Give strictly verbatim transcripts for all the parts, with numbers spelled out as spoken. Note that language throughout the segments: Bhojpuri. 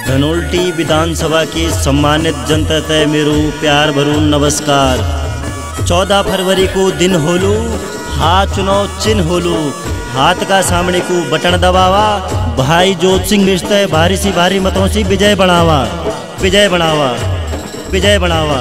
धनोल्टी विधानसभा की सम्मानित जनता तय मेरू प्यार भरू नमस्कार। चौदह फरवरी को दिन होलू, हाथ चुनाव चिन्ह होलू, हाथ का सामने को बटन दबावा, भाई जोत सिंह मिश्र भारी सी भारी मतों से विजय बनावा, विजय बनावा, विजय बनावा।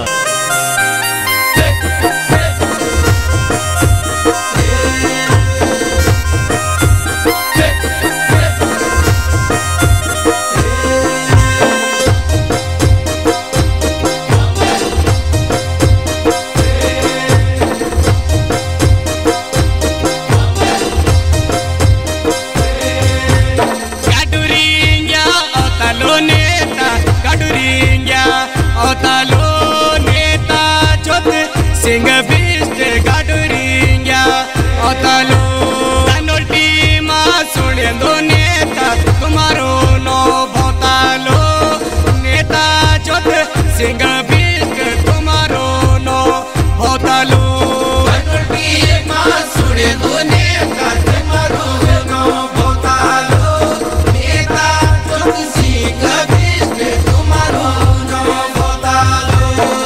सिंह बिस्ट गाडुरिंग्या ओतालो धनोल्टी मां सुने दो नेता तुम्हारो नो भोतालो नेता जोत सिंह बिस्ट तुम्हारो नो भोतालो धनोल्टी मां सुने दो नेता तुम्हारो नो भोतालो नेता जोत सिंह बिस्ट तुम्हारो नो भोतालो।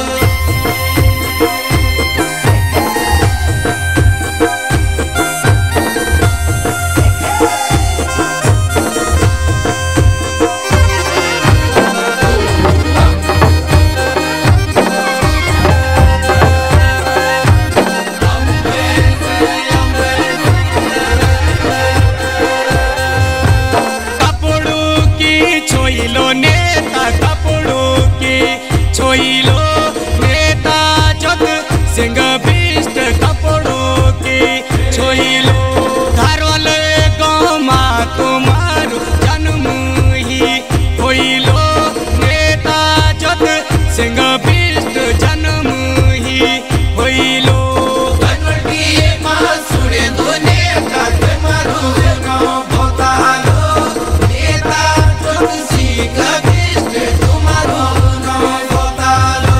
छोइलो नेता कपड़ू की छोइलो नेता जोत सिंह बिस्ट कपड़ू की छोइलो धारोल गोमा तुम्हारो जन्म ही होइलो नेता जोत सिंह बिस्ट जन्म ही होइलो धनोल्टी मां सुने दो नेता तुम्हारो नो भोतालो नेता सिंह बिस्ट तुम्हारो नो भोतालो।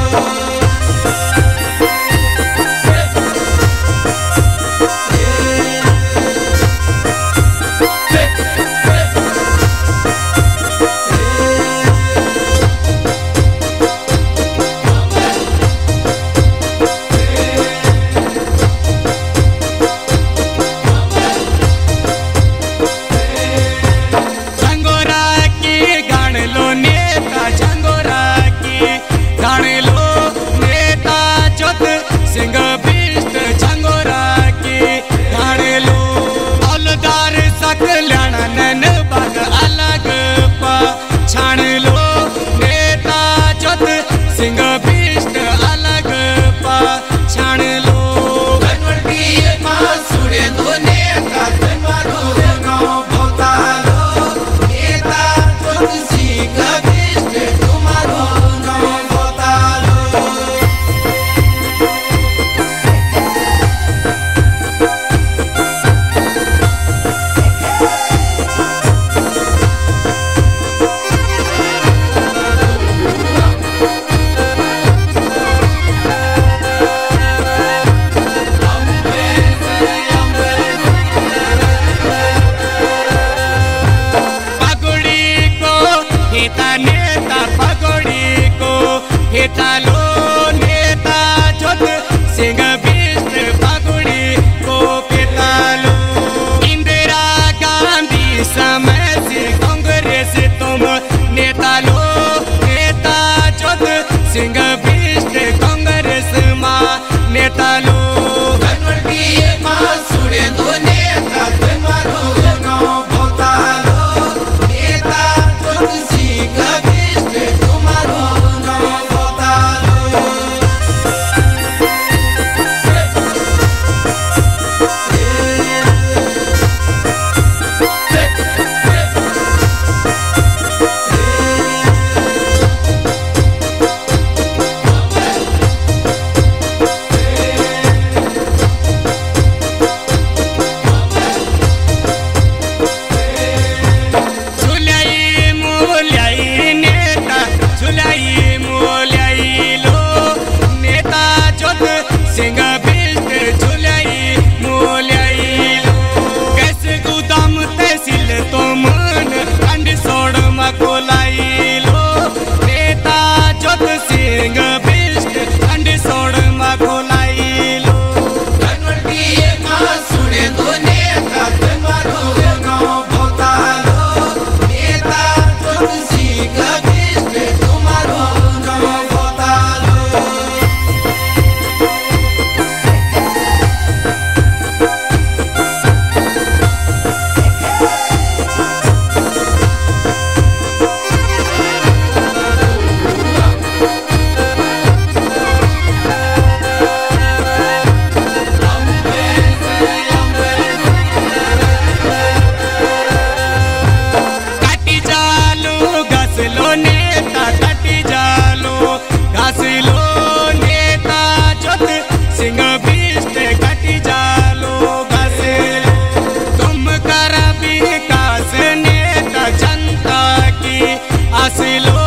सिंह बिस्ट झंगोरा की गाने लो औलदार सकल्याण नैन बाग अलग पा छाण लो नेता जोत सिंह बिस्ट अलग पा छाण लो धनोल्टी मां सुने दो नेता तुम्हारो नो भोतालो नेता जोत सिंह बिस्ट तुम्हारो नो भोतालो। नेता पगड़ी को हेतालो नेता जोत सिंह बिस्ट पगड़ी को पेतालो इंदिरा गांधी समय से कांग्रेस तुम नेता लो नेता जोत सिंह बिस्ट कांग्रेस मां नेता लो धनोल्टी मां सुने दो नेता तुम्हारो नो भोतालो नेता जोत सिंह बिस्ट तुम्हारो नो भोतालो। को लाई लो घासलो नेता कटी जालो, घासलो नेता ज्योत सिंह बिष्ट कटी जालो, घासलो तुम कर विकास नेता जनता की, असलो